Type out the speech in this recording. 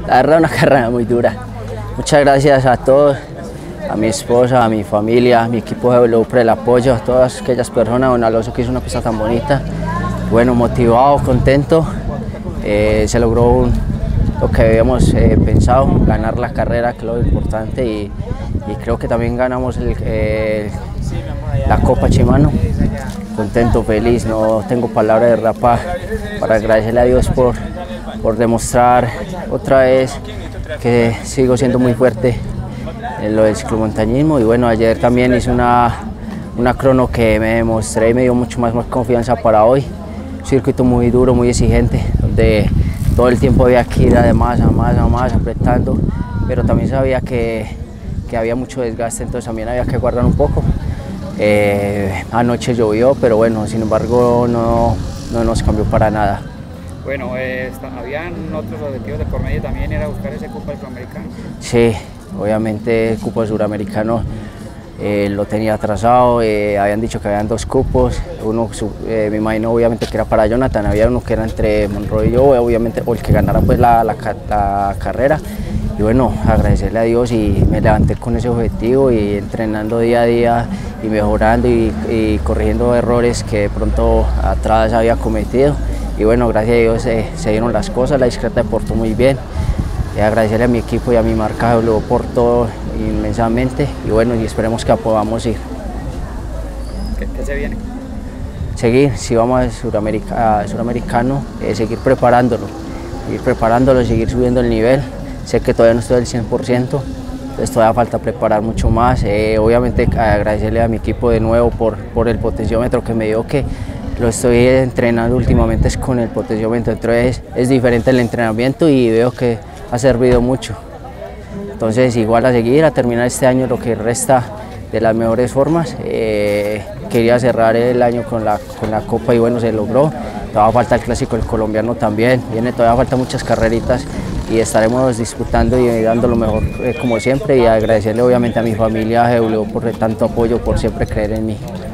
La verdad, una carrera muy dura. Muchas gracias a todos, a mi esposa, a mi familia, a mi equipo de W por el apoyo, a todas aquellas personas, don Alonso que hizo una pista tan bonita. Bueno, motivado, contento, se logró lo que habíamos pensado, ganar la carrera, que es lo importante, y creo que también ganamos la Copa Chimano. Contento, feliz, no tengo palabras de verdad para agradecerle a Dios por demostrar otra vez que sigo siendo muy fuerte en lo del ciclomontañismo. Y bueno, ayer también hice una crono que me demostré y me dio mucho más confianza para hoy. Un circuito muy duro, muy exigente, donde todo el tiempo había que ir a más, apretando, pero también sabía que había mucho desgaste, entonces también había que guardar un poco. Anoche llovió, pero bueno, sin embargo no nos cambió para nada. Bueno, ¿habían otros objetivos de por medio también? ¿Era buscar ese Copa Suramericano? Sí, obviamente el Copa Suramericano lo tenía atrasado, habían dicho que habían 2 cupos, uno me imagino obviamente que era para Jonathan, había uno que era entre Monroy y yo, obviamente, o el que ganara pues la carrera. Y bueno, agradecerle a Dios, y me levanté con ese objetivo y entrenando día a día y mejorando y corrigiendo errores que de pronto atrás había cometido. Y bueno, gracias a Dios se dieron las cosas, la discreta portó muy bien. Y agradecerle a mi equipo y a mi marca W por todo inmensamente, y bueno, y esperemos que podamos ir. ¿Qué se viene? Seguir, si vamos a Suramericano, seguir preparándolo, seguir subiendo el nivel. Sé que todavía no estoy al 100%, entonces todavía falta preparar mucho más. Obviamente agradecerle a mi equipo de nuevo por el potenciómetro que me dio, que lo estoy entrenando últimamente es con el potenciómetro, entonces es diferente el entrenamiento y veo que ha servido mucho. Entonces igual a seguir, a terminar este año lo que resta de las mejores formas. Quería cerrar el año con la Copa y bueno, se logró. Todavía falta el Clásico del Colombiano también, todavía falta muchas carreritas y estaremos disputando y dando lo mejor como siempre, y agradecerle obviamente a mi familia GW por tanto apoyo, por siempre creer en mí.